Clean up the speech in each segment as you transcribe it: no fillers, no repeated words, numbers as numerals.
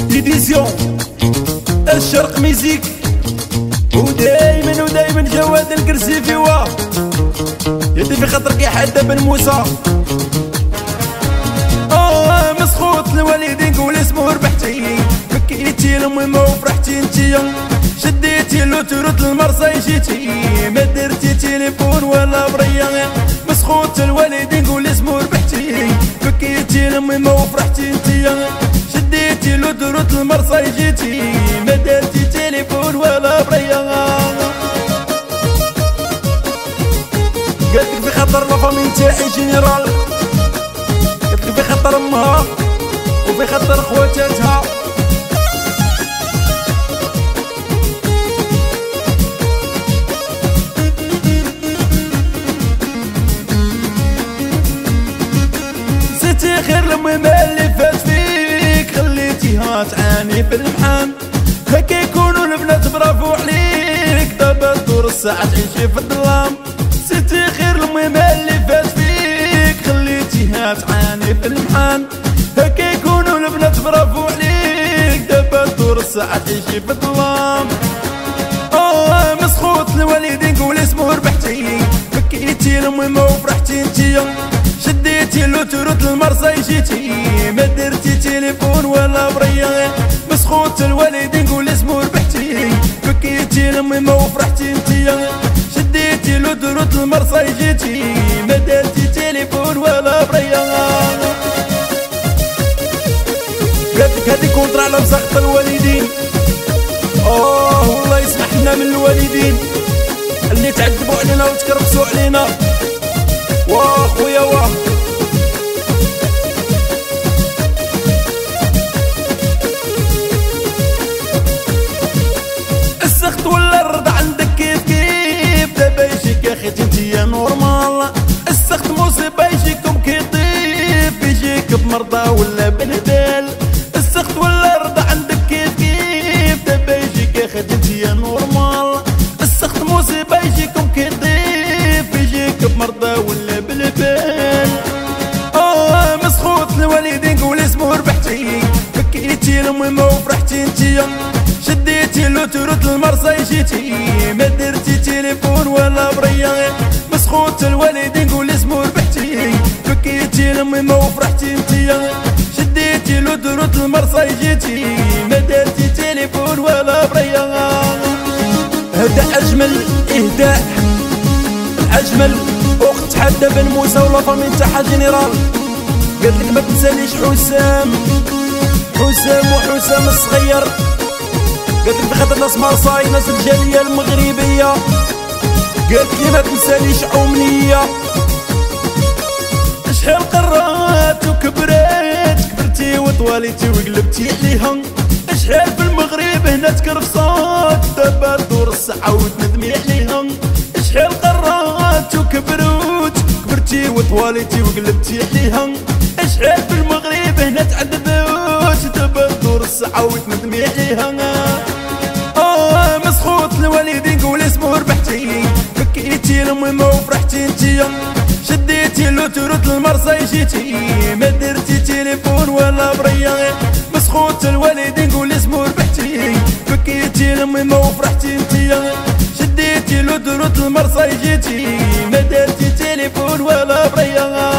ديديسيون الشرق ميزيك، ودايما جواد الكرسيفي واه يدي في خاطرك يا حدا بن موسى. مسخوط الوالدين قول اسمه ربحتي، بكيتي لامي وفرحتي انتيا، شديتي لوتروت المرسى جيتي، ما درتي تليفون ولا بريا. مسخوط الوالدين قول اسمه ربحتي، بكيتي لامي وفرحتي انتيا، شديتي لوتروت المرسى جيتي، ما درتي تليفون ولا بريا. قالتلك في خطر لا فامي تاعي جينيرال، قالتلك في خطر امها وفي خطر خواتاتها. نسيتي خير لامي ما اللي فات فيك، خليتيها تعاني في المحن، هكا يكونوا البنات برافو عليك، دابا دور الساعة تعيشي في الظلام. نسيتي خير لامي ما اللي فات فيك، خليتيها تعاني في المحن، هكا يكونوا البنات برافو عليك، دابا دور الساعة تعيشي في الظلام. مسخوط الوالدين قول اسمه ربحتي، بكيتي لامي وفرحتي انتيا، شديتي لوتروت المرسى جيتي، ما درتي تليفون ولا بريا. مسخوط الوالدين قول اسمه ربحتي، بكيتي لامي وفرحتي انتيا، شديتي لوتروت المرسى جيتي، ما درتي تليفون ولا بريا. قالتلك هادي كونطرا على مسخط الوالدين، والله يسمحنا من الوالدين اللي تعذبوا علينا وتكرفسوا علينا. واه خويا واه السخط ولا الرضا عندك كيف كيف، دابا يجيك يا خيتي انتيا نورمال، السخط مصيبة يجيكم كيطيب، يجيك بمرضى ولا بنهبال. السخط ولا الرضا عندك كيف كيف، دابا يجيك يا خيتي انتيا نورمال، السخط مصيبة يجيكم كيطيب، يجيك بمرضى ولا بالبال. مسخوط الوالدين قول اسمه ربحتي، بكيتي لامي وفرحتي انتيا، شديتي لوتروت المرسى جيتي، ما درتي تليفون ولا بريا. مسخوط الوالدين قول اسمه ربحتي، بكيتي لامي وفرحتي انتيا، شديتي لوتروت المرسى جيتي، ما درتي تليفون ولا بريا. هدا اجمل اهداء، اجمل اخت حدا بن موسى ولا فامي تاعها جينيرال. قالتلك ما تنسانيش حسام وحسام الصغير، قالتلك بخاطر ناس مارساي ناس الجالية المغربية، قالتلي ما تنسانيش أمنية. شحال قرات كبرتي وطواليتي وقلبتي عليها، شحال في المغرب هنا تكرفصات، دابا دور الساعة وتندمي عليها. شحال قرات كبرتي وطواليتي وقلبتي عليها، شحال في المغرب هنا تعذبت، دابا دور الساعة وتندمي عليها. مسخوط الوالدين قول اسمه ربحتي، بكيتي لامي وفرحتي انتيا، شديتي لوتروت المرسى جيتي، ما درتي تليفون ولا بريا. مسخوط الوالدين قول اسمه ربحتي، بكيتي لامي وفرحتي انتيا، شديتي لوتروت المرسى جيتي، ما درتي تليفون ولا بريا.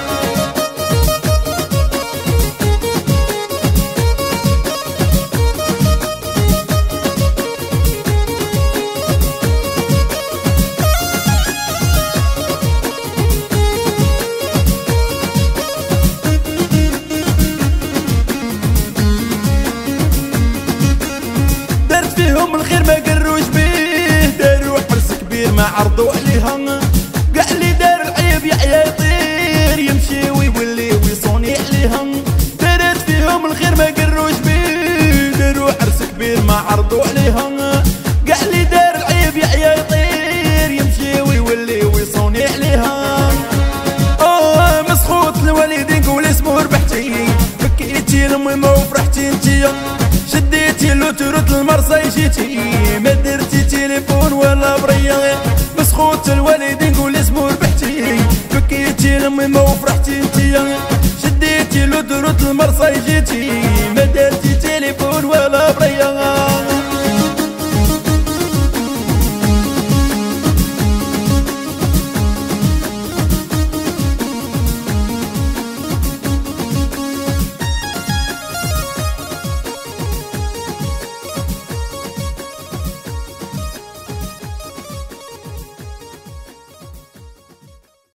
فيهم الخير ما قروش بيه، داروا حرس كبير ما عرضوا عليها، قاع اللي دار العيب يحيا يطير، يمشي ويولي ويصوني عليها. دارت فيهم الخير ما قروش بيه، داروا حرس كبير ما عرضوا عليها، قاع اللي دار العيب يحيا يطير، يمشي ويولي ويصوني عليها. مسخوط الوالدين قول اسمه ربحتي، بكيتي لامي وفرحتي انتيا، شديتي لوتروت المرسى جيتي، ما درتي تليفون ولا بريا. مسخوط الوالدين قول اسمه ربحتي، بكيتي لامي وفرحتي انتيا، شديتي لوتروت المرسى جيتي، ما درتي